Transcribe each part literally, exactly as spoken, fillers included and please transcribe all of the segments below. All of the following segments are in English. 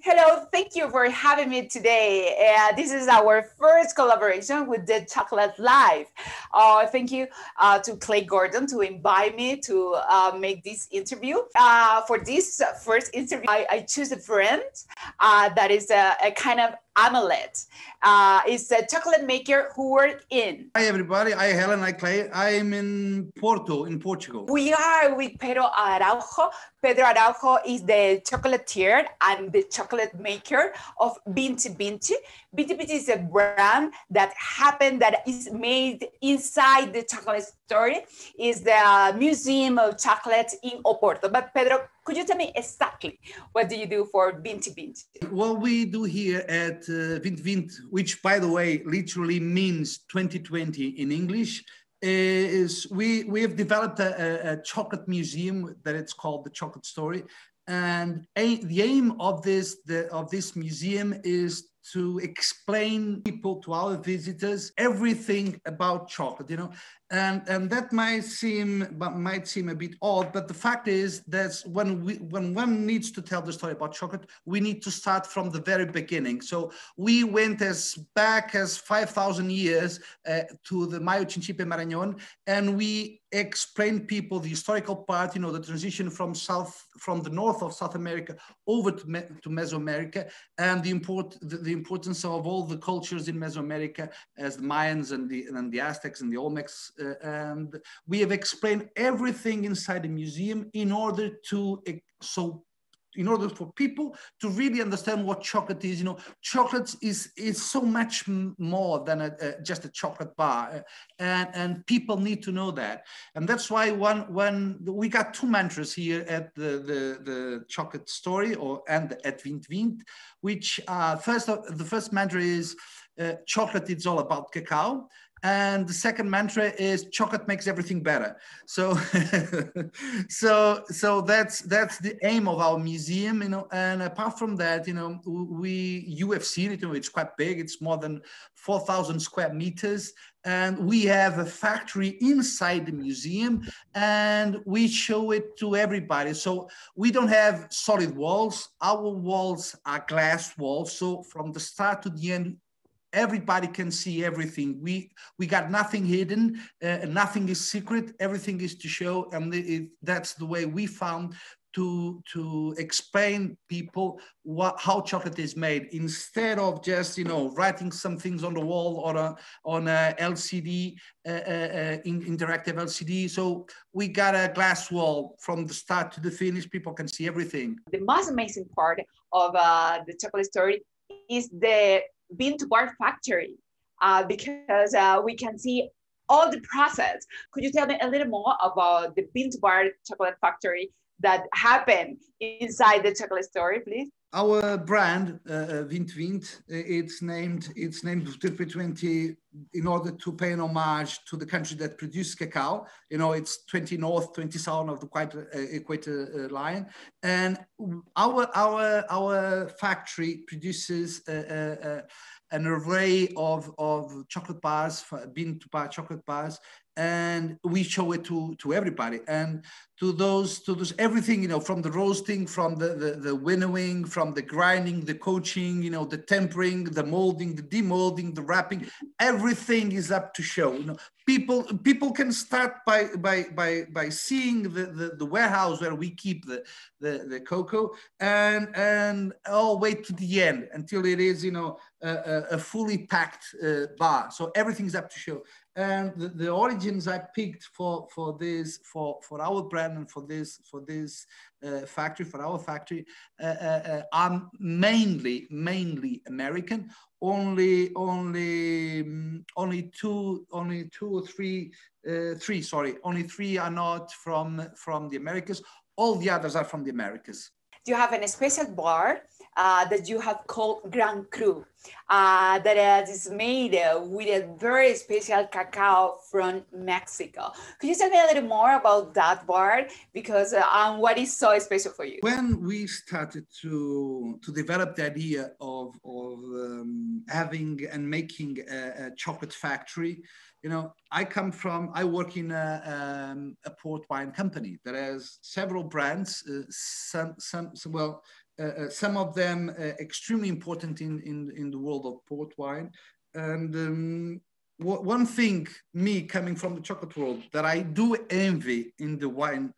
Hello, thank you for having me today. Uh, this is our first collaboration with The Chocolate Life. Uh, thank you uh, to Clay Gordon to invite me to uh, make this interview. Uh, for this first interview, I, I choose a friend uh, that is a, a kind of amulet. Uh, it's a chocolate maker who works in. Hi everybody, I Helen, I Clay. I'm in Porto, in Portugal. We are with Pedro Araujo. Pedro Araujo is the chocolatier and the chocolate maker of Vinte Vinte. Vinte Vinte is a brand that happened that is made inside the chocolate store. Is the Museum of Chocolate in Oporto. But Pedro, could you tell me exactly what do you do for Vinte Vinte? What we do here at uh, Vinte Vinte, which by the way literally means twenty twenty in English, is we we have developed a, a chocolate museum that it's called the Chocolate Story, and a, the aim of this the, of this museum is to explain people, to our visitors, everything about chocolate, you know, and and that might seem might seem a bit odd, but the fact is that when we when one needs to tell the story about chocolate, we need to start from the very beginning. So we went as back as five thousand years uh, to the Mayo Chinchipe Marañón, and we explain people the historical part, you know, the transition from south from the north of South America over to, Me to Mesoamerica, and the import the, the importance of all the cultures in Mesoamerica as the Mayans and the and the Aztecs and the Olmecs. Uh, and we have explained everything inside the museum in order to so in order for people to really understand what chocolate is. You know, chocolate is is so much more than a, a, just a chocolate bar, and and people need to know that. And that's why one when we got two mantras here at the the, the Chocolate Story or and at Vinte Vinte, which uh, first the first mantra is uh, chocolate. It's all about cacao. And the second mantra is chocolate makes everything better. So, so, so that's that's the aim of our museum, you know. And apart from that, you know, we you have seen it. You know, it's quite big. It's more than four thousand square meters, and we have a factory inside the museum, and we show it to everybody. So we don't have solid walls. Our walls are glass walls. So from the start to the end, everybody can see everything. We we got nothing hidden, uh, nothing is secret. Everything is to show, and it, that's the way we found to to explain people what how chocolate is made, instead of just, you know, writing some things on the wall or a, on a L C D, uh, uh, in, interactive L C D. So we got a glass wall from the start to the finish. People can see everything. The most amazing part of uh, the chocolate story is the bean to bar factory, uh, because uh, we can see all the process. Could you tell me a little more about the bean to bar chocolate factory that happened inside the chocolate story, please? Our brand, uh, Vinte Vinte, it's named it's named twenty twenty in order to pay an homage to the country that produces cacao. You know, it's twenty north, twenty south of the equator, uh, equator uh, line, and our our our factory produces uh, uh, uh, an array of of chocolate bars, bean to bar chocolate bars, and we show it to to everybody, and to those to those everything, you know, from the roasting, from the the, the winnowing, from the grinding, the coaching, you know, the tempering, the molding, the demolding, the wrapping, everything is up to show. You know, people people can start by by by by seeing the the, the warehouse where we keep the, the the cocoa, and and all the way to the end until it is, you know, a, a fully packed uh, bar. So everything's up to show. And the, the origins I picked for for this for for our brand and for this for this uh, factory for our factory uh, uh, uh, are mainly mainly American. Only only um, only two only two or three uh, three sorry only three are not from from the Americas. All the others are from the Americas. You have a special bar uh, that you have called Gran Cru, uh, that is made uh, with a very special cacao from Mexico. Could you tell me a little more about that bar, because uh, um, what is so special for you? When we started to to develop the idea of of um, having and making a, a chocolate factory, you know, I come from, I work in a, um, a port wine company that has several brands, uh, some, some, some, well, uh, some of them uh, extremely important in, in, in the world of port wine. And um, one thing, me coming from the chocolate world, that I do envy in the wine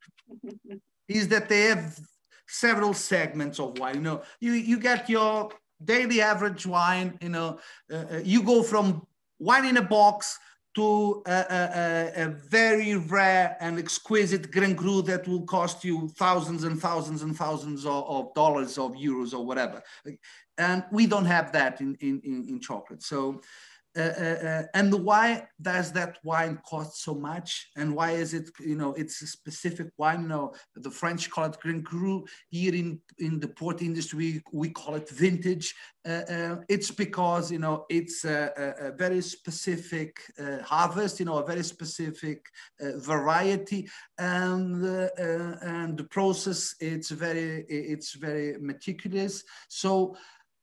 is that they have several segments of wine. You know, you, you get your daily average wine, you know, uh, you go from wine in a box to a, a, a very rare and exquisite Gran Cru that will cost you thousands and thousands and thousands of, of dollars, of euros, or whatever. And we don't have that in, in, in chocolate. So, uh, uh, and why does that wine cost so much? And why is it, you know, it's a specific wine? You know, the French call it Gran Cru. Here in, in the port industry, we call it vintage. Uh, uh, it's because, you know, it's a, a, a very specific uh, harvest, you know, a very specific uh, variety. And, uh, uh, and the process, it's very, it's very meticulous. So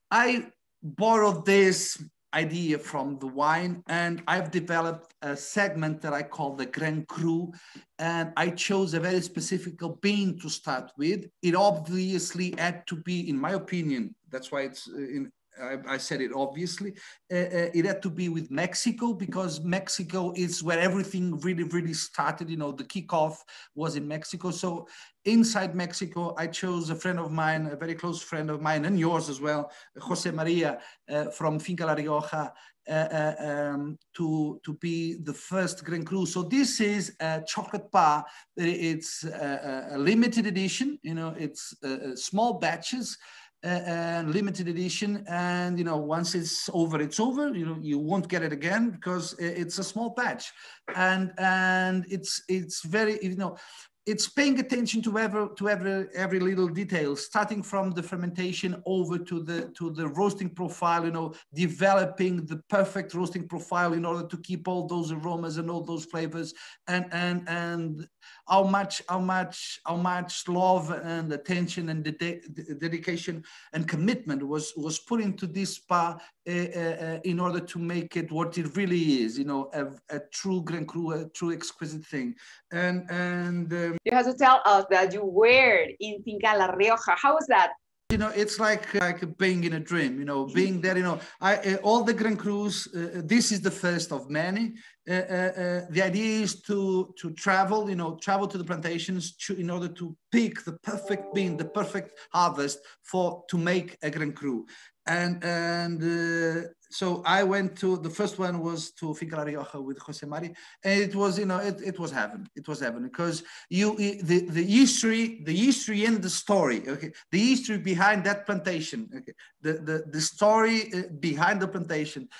I borrowed this idea from the wine, and I've developed a segment that I call the Gran Cru, and I chose a very specific bean to start with. It obviously had to be, in my opinion, that's why it's in, I, I said it obviously, uh, uh, it had to be with Mexico, because Mexico is where everything really, really started. You know, the kickoff was in Mexico. So inside Mexico, I chose a friend of mine, a very close friend of mine, and yours as well, Jose Maria uh, from Finca La Rioja, uh, uh, um, to, to be the first Gran Cru. So this is a chocolate bar. It's a, a limited edition, you know, it's uh, small batches. Uh, and limited edition, and you know, once it's over, it's over. You know, you won't get it again because it's a small batch, and and it's it's very, you know, it's paying attention to every to every every little detail, starting from the fermentation over to the to the roasting profile. You know, developing the perfect roasting profile in order to keep all those aromas and all those flavors, and and and how much how much how much love and attention and de dedication and commitment was was put into this spa uh, uh, in order to make it what it really is. You know, a, a true Gran Cru, a true exquisite thing, and and. Um, You have to tell us that you were in Finca La Rioja. How was that? You know, it's like like being in a dream. You know, being there. You know, I uh, all the Gran Crus. Uh, this is the first of many. Uh, uh, uh, the idea is to to travel. You know, travel to the plantations to, in order to pick the perfect bean, the perfect harvest for to make a Gran Cru. And and uh, so I went to, the first one was to Finca La Rioja with Jose Mari, and it was, you know, it, it was heaven. It was heaven because you the the history, the history and the story. Okay, the history behind that plantation. Okay, the the the story behind the plantation,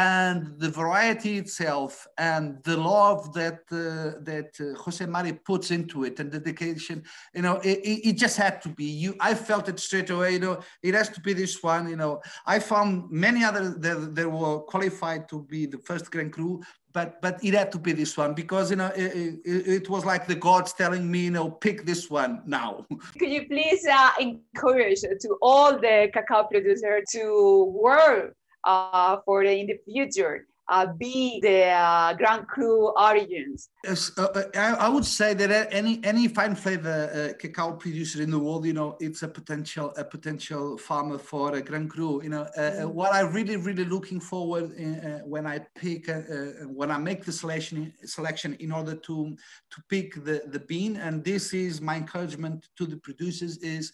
and the variety itself, and the love that uh, that uh, Jose Mari puts into it, and dedication. You know, it, it just had to be. You, I felt it straight away. You know, it has to be this one. You know, I found many others that, that were qualified to be the first Gran Cru, but but it had to be this one because, you know, it, it, it was like the gods telling me, you know, pick this one now. Could you please uh, encourage to all the cacao producers to work uh, for the, in the future, uh, be the uh, Gran Cru origins? Yes, uh, I, I would say that any any fine flavor uh, cacao producer in the world, you know, it's a potential a potential farmer for a Gran Cru. You know, uh, mm. what I really really looking forward in, uh, when I pick uh, when I make the selection selection in order to to pick the the bean, and this is my encouragement to the producers, is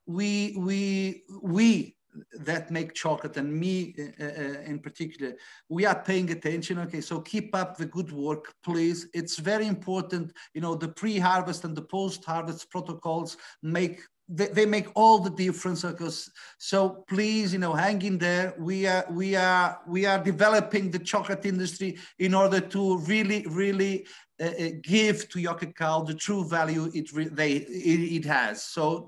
we we we. that make chocolate, and me uh, uh, in particular, we are paying attention. Okay, so keep up the good work, please. It's very important. You know, the pre-harvest and the post-harvest protocols make they, they make all the difference. Because so please, you know, hang in there. We are we are we are developing the chocolate industry in order to really really uh, give to your cacao the true value it they it, it has. So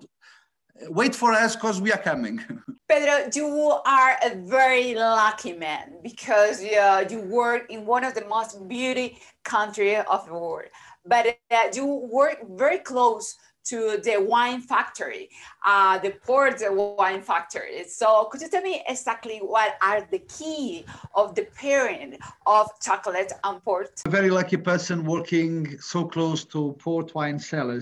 wait for us, because we are coming. Pedro, you are a very lucky man because uh, you work in one of the most beautiful countries of the world. But uh, you work very close to the wine factory, uh, the Porto wine factory. So could you tell me exactly what are the key of the pairing of chocolate and port? A very lucky person working so close to port wine cellars.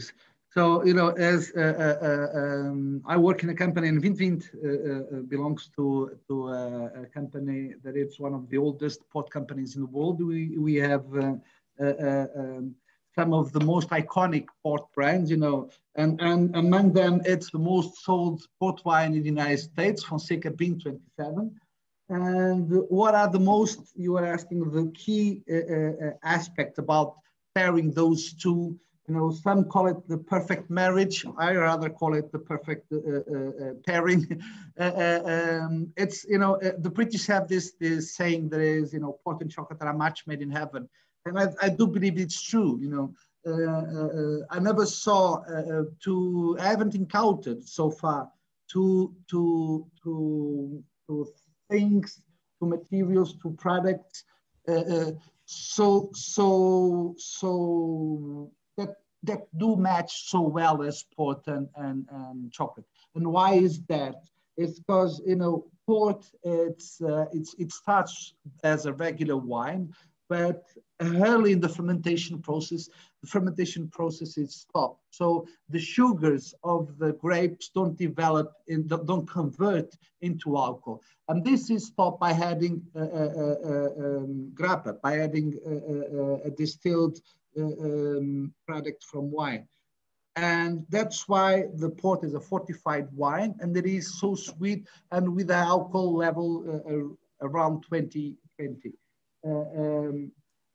So, you know, as uh, uh, uh, um, I work in a company, and Vinte Vinte uh, uh, belongs to, to uh, a company that is one of the oldest port companies in the world. We, we have uh, uh, uh, um, some of the most iconic port brands, you know, and, and among them, it's the most sold port wine in the United States, Fonseca Bean twenty-seven. And what are the most, you are asking, the key uh, uh, aspects about pairing those two? You know, some call it the perfect marriage. I rather call it the perfect uh, uh, uh, pairing. uh, uh, um, it's, you know, uh, the British have this, this saying that is, you know, port and chocolate are a match made in heaven. And I, I do believe it's true, you know. Uh, uh, I never saw uh, to, I haven't encountered so far to, to, to, to things, to materials, to products. Uh, uh, so, so, so that that do match so well as port and, and, and chocolate. And why is that? It's because, you know, port, it's, uh, it's, it starts as a regular wine, but early in the fermentation process, the fermentation process is stopped. So the sugars of the grapes don't develop, in, don't convert into alcohol. And this is stopped by adding uh, uh, uh, um, grappa, by adding uh, uh, a distilled uh, um, product from wine. And that's why the port is a fortified wine, and it is so sweet and with an alcohol level uh, around twenty, twenty. Uh, um,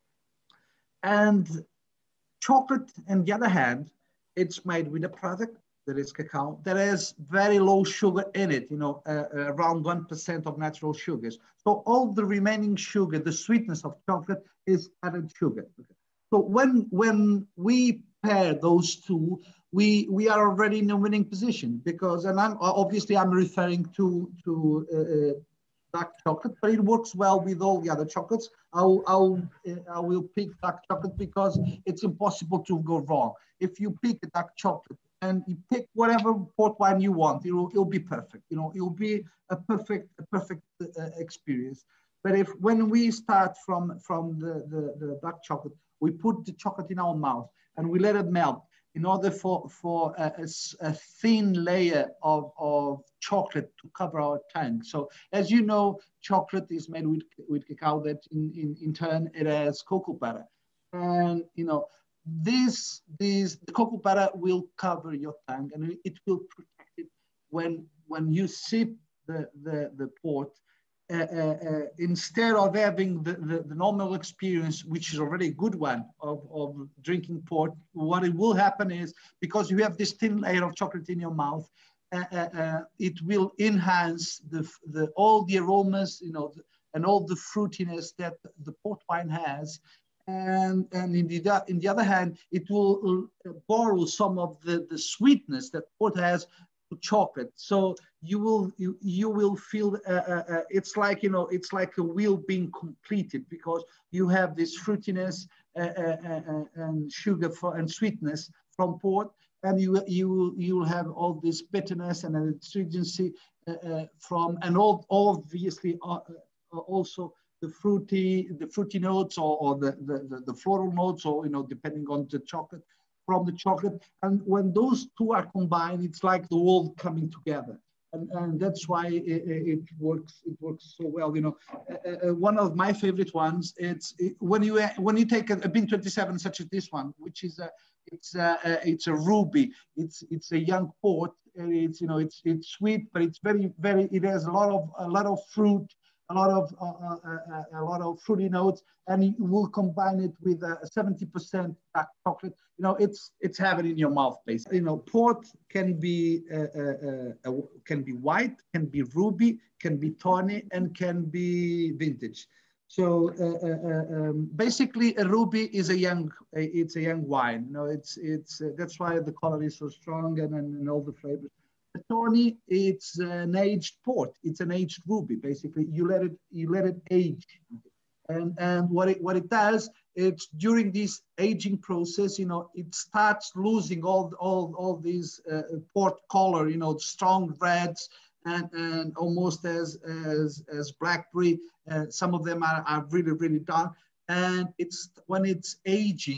and chocolate, on the other hand, it's made with a product that is cacao that has very low sugar in it, you know, uh, around one percent of natural sugars. So all the remaining sugar, the sweetness of chocolate is added sugar. Okay. So when, when we pair those two, we, we are already in a winning position because, and I'm obviously I'm referring to, to uh, dark chocolate, but it works well with all the other chocolates. I'll, I'll, I will pick dark chocolate because it's impossible to go wrong. If you pick a dark chocolate and you pick whatever port wine you want, it'll, it'll be perfect. You know, it'll be a perfect, a perfect uh, experience. But if when we start from, from the, the, the dark chocolate, we put the chocolate in our mouth and we let it melt in order for, for a, a, a thin layer of, of chocolate to cover our tongue. So as you know, chocolate is made with, with cacao that in, in, in turn it has cocoa butter. And, you know, this, this the cocoa butter will cover your tongue and it will protect it when, when you sip the, the, the port. Uh, uh, uh, instead of having the, the, the normal experience, which is already a good one, of, of drinking port, what it will happen is, because you have this thin layer of chocolate in your mouth, uh, uh, uh, it will enhance the, the, all the aromas, you know, and all the fruitiness that the port wine has. And, and in, the, in the other hand, it will borrow some of the, the sweetness that port has to chocolate. So you will you, you will feel uh, uh, uh, it's like, you know, it's like a wheel being completed because you have this fruitiness uh, uh, uh, and sugar for, and sweetness from port, and you you you will have all this bitterness and astringency uh, uh, from, and all, all obviously uh, uh, also the fruity the fruity notes or, or the, the the floral notes, or, you know, depending on the chocolate, from the chocolate. And when those two are combined, it's like the world coming together. And, and that's why it, it works. It works so well. You know, uh, uh, one of my favorite ones. It's it, when you when you take a, a Bean twenty-seven such as this one, which is a it's a, a it's a ruby. It's it's a young port. It's, you know, it's it's sweet, but it's very very. It has a lot of a lot of fruit, a lot of uh, uh, uh, a lot of fruity notes, and you will combine it with a seventy percent dark chocolate. You know, it's it's heaven in your mouth, basically. You know, port can be uh, uh, uh, can be white, can be ruby, can be tawny, and can be vintage. So uh, uh, um, basically, a ruby is a young, it's a young wine. You know, it's it's uh, that's why the color is so strong, and, and all the flavors. A tawny, it's an aged port. It's an aged ruby. Basically, you let it you let it age. And, and what it what it does, it's during this aging process, you know, it starts losing all all all these uh, port color, you know, strong reds and, and almost as as as blackberry. Uh, some of them are, are really really dark, and it's when it's aging,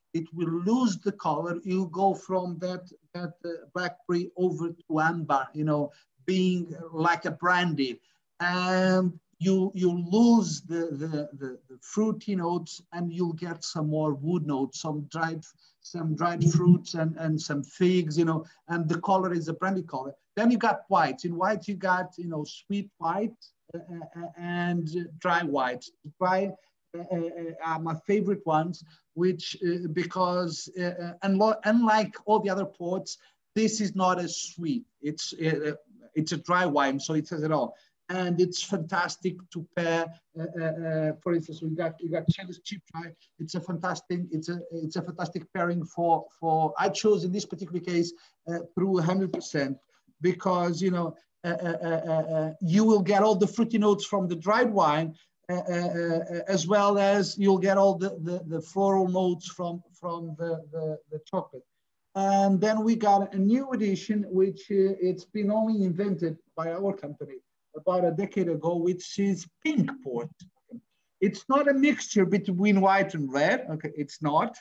it will lose the color. You go from that, that uh, blackberry over to amber, you know, being like a brandy. And you, you lose the, the, the, the fruity notes, and you'll get some more wood notes, some dried, some dried fruits and, and some figs, you know, and the color is a brandy color. Then you got whites. In white, you got, you know, sweet white uh, uh, and dry white. Dry uh, uh, are my favorite ones, which uh, because uh, uh, unlike all the other ports, this is not as sweet. It's uh, it's a dry wine, so it says it all. And it's fantastic to pair. Uh, uh, uh, for instance, we got we got Chili's cheap dry. It's a fantastic it's a it's a fantastic pairing for for. I chose in this particular case uh, through one hundred percent because you know uh, uh, uh, uh, you will get all the fruity notes from the dried wine, uh, uh, uh, as well as you'll get all the the, the floral notes from from the, the the chocolate. And then we got a new edition, which uh, it's been only invented by our company about a decade ago, which is pink port. It's not a mixture between white and red. Okay, it's not.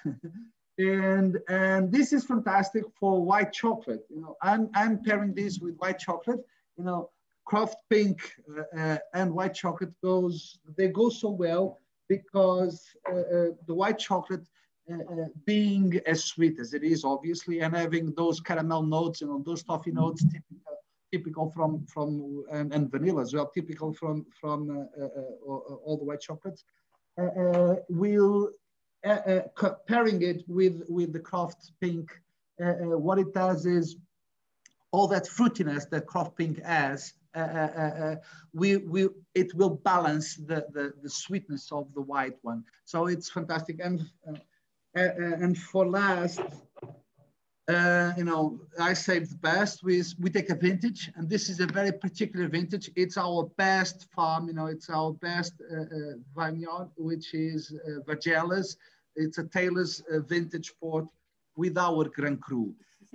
and and this is fantastic for white chocolate. You know, I'm I'm pairing this with white chocolate. You know, craft pink uh, uh, and white chocolate goes. They go so well because uh, uh, the white chocolate. Uh, uh, being as sweet as it is, obviously, and having those caramel notes, you know, those toffee notes, typical, typical from from and, and vanilla as well, typical from from uh, uh, uh, all the white chocolates. Uh, uh, we'll uh, uh, pairing it with with the craft pink. Uh, uh, what it does is all that fruitiness that craft pink has. Uh, uh, uh, we, we, it will balance the, the, the sweetness of the white one. So it's fantastic. And uh, Uh, and for last, uh, you know, I saved the best. We, we take a vintage, and this is a very particular vintage. It's our best farm, you know, it's our best uh, uh, vineyard, which is uh, Vagelas. It's a Taylor's uh, vintage port with our Grand Cru.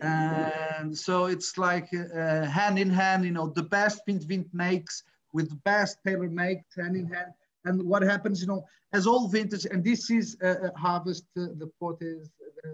And so it's like uh, hand in hand, you know, the best Vinte Vinte makes with the best Taylor makes hand in hand. And what happens, you know, as all vintage, and this is a, a harvest, uh, the port is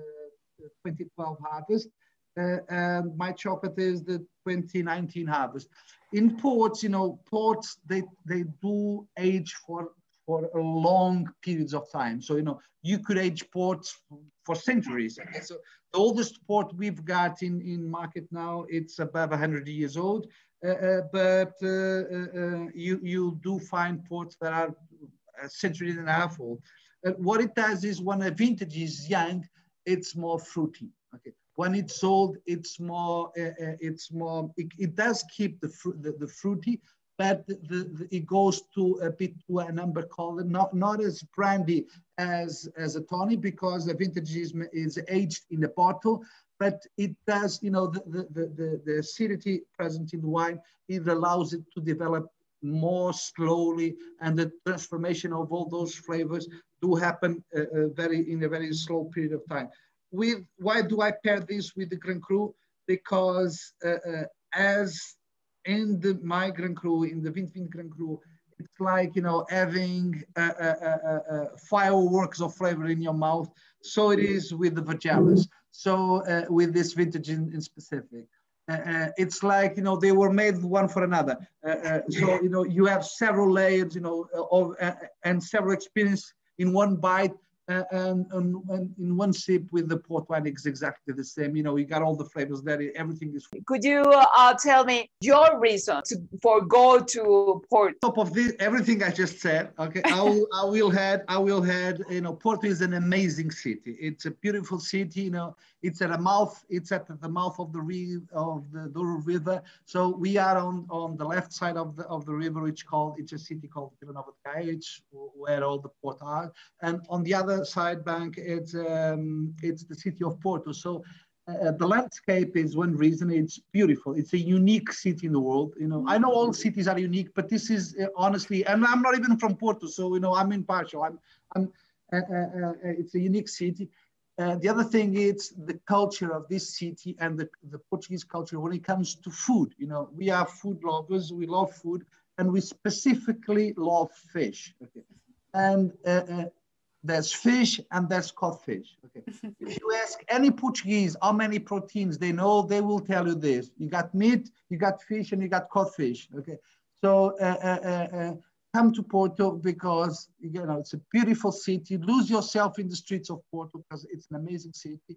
the twenty twelve harvest, uh, and my chocolate is the twenty nineteen harvest. In ports, you know, ports, they, they do age for, for a long periods of time. So, you know, you could age ports for centuries. Okay? So the oldest port we've got in, in market now, it's above one hundred years old. Uh, uh, but uh, uh, you, you do find ports that are a century and a half old. Uh, what it does is when a vintage is young, it's more fruity. Okay, when it's old, it's more. Uh, uh, it's more. It, it does keep the, fru the the fruity, but the, the, it goes to a bit to an amber color, not not as brandy as as a tonic because the vintage is, is aged in a bottle. But it does, you know, the, the, the, the acidity present in the wine, it allows it to develop more slowly, and the transformation of all those flavors do happen uh, uh, very in a very slow period of time. With, why do I pair this with the Grand Cru? Because uh, uh, as in the my Grand Cru, in the Vinte Vinte Grand Cru, it's like, you know, having uh, uh, uh, uh, fireworks of flavor in your mouth. So it is with the Vagelas. So uh, with this vintage in, in specific, uh, uh, it's like, you know, they were made one for another. Uh, uh, so, you know, you have several layers, you know, of, uh, and several experience in one bite. Uh, and, and, and in one sip with the port wine, it's exactly the same. You know, you got all the flavors there. Everything is. Could you uh, tell me your reason to, for go to Porto? Top of this, everything I just said. Okay, I will, I will head. I will head. You know, Porto is an amazing city. It's a beautiful city. You know, it's at a mouth. It's at the mouth of the river, of the Douro River. So we are on on the left side of the of the river, which called it's a city called Vila Nova de Gaia, where all the ports are, and on the other side bank, it's um, it's the city of Porto. So uh, the landscape is one reason. It's beautiful. It's a unique city in the world. You know, I know all cities are unique, but this is uh, honestly, and I'm not even from Porto, so you know, I'm impartial. I'm, I'm. Uh, uh, uh, it's a unique city. Uh, the other thing is the culture of this city and the, the Portuguese culture when it comes to food. You know, we are food lovers. We love food, and we specifically love fish. Okay, and. Uh, uh, there's fish, and there's codfish. Okay. If you ask any Portuguese how many proteins they know, they will tell you this. You got meat, you got fish, and you got codfish. Okay. So uh, uh, uh, come to Porto because you know it's a beautiful city. Lose yourself in the streets of Porto because it's an amazing city.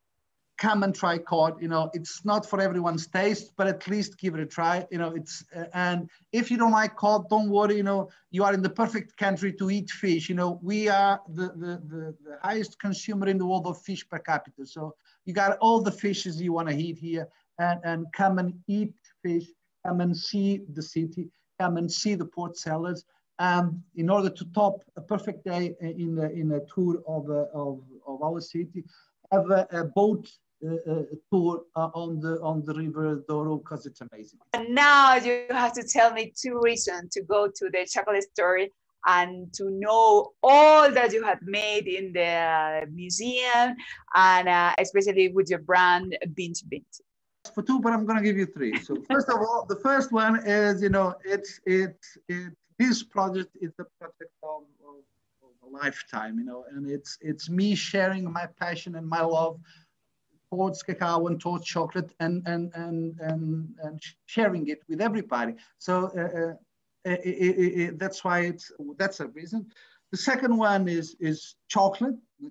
Come and try cod. You know, it's not for everyone's taste, but at least give it a try. You know, it's uh, and if you don't like cod, don't worry. You know, you are in the perfect country to eat fish. You know, we are the the the, the highest consumer in the world of fish per capita. So you got all the fishes you want to eat here, and and come and eat fish. Come and see the city. Come and see the port sellers. Um, in order to top a perfect day in a, in a tour of, uh, of of our city, have a, a boat uh, uh, tour uh, on the on the river Douro because it's amazing. And now you have to tell me two reasons to go to the chocolate store and to know all that you have made in the museum, and uh, especially with your brand Vinte Vinte. For two, but I'm going to give you three. So first of all, the first one is, you know, it's it's it, this project is the project of, of, of a lifetime, you know, and it's it's me sharing my passion and my love towards cacao and towards chocolate, and and and and, and sharing it with everybody. So uh, uh, it, it, it, that's why it's that's a reason. The second one is is chocolate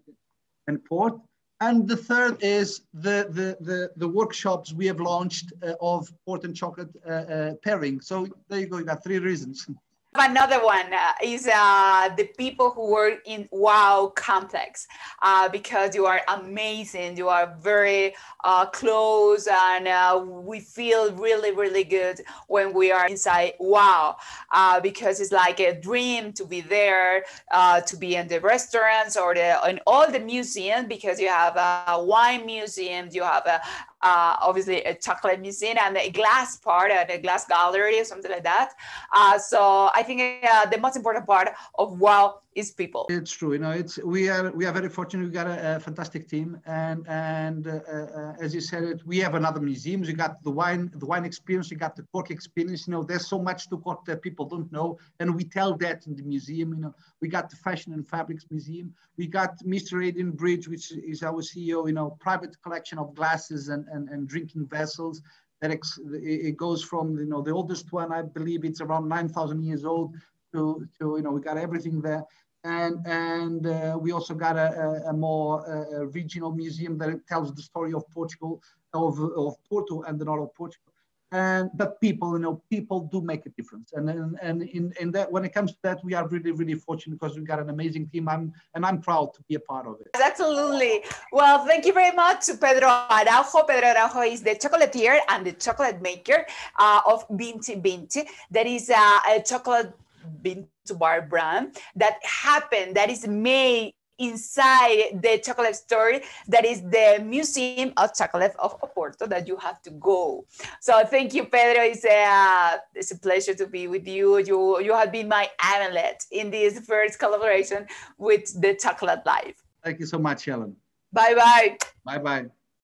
and port. And the third is the, the, the, the workshops we have launched uh, of port and chocolate uh, uh, pairing. So there you go, you got three reasons. Another one uh, is uh, the people who work in Wow Complex, uh, because you are amazing. You are very uh, close, and uh, we feel really, really good when we are inside Wow, uh, because it's like a dream to be there, uh, to be in the restaurants or the, in all the museums, because you have a wine museum, you have a Uh, obviously a chocolate museum and a glass part and a glass gallery or something like that. Uh, so I think uh, the most important part of Wow is people. It's true. You know, it's we are we are very fortunate. We got a, a fantastic team, and and uh, uh, as you said, it we have another museums. We got the wine the wine experience. We got the cork experience. You know, there's so much to cork that people don't know, and we tell that in the museum. You know, we got the fashion and fabrics museum. We got Mister Adrian Bridge, which is our C E O. You know, private collection of glasses and and, and drinking vessels. That ex, it goes from you know the oldest one, I believe it's around nine thousand years old, to to you know we got everything there. And, and uh, we also got a, a, a more uh, regional museum that tells the story of Portugal, of, of Porto and the north of Portugal. And but people, you know, people do make a difference. And and, and in, in that, when it comes to that, we are really, really fortunate because we got an amazing team. I'm and I'm proud to be a part of it. Absolutely. Well, thank you very much to Pedro Araujo. Pedro Araujo is the chocolatier and the chocolate maker uh, of Vinte Vinte. That is uh, a chocolate bean to bar brand that happened, that is made inside the chocolate store, that is the Museum of Chocolate of Oporto, that you have to go. So thank you, Pedro. It's a, uh, it's a pleasure to be with you. You, you have been my amulet in this first collaboration with The Chocolate Life. Thank you so much, Helen. Bye-bye. Bye-bye.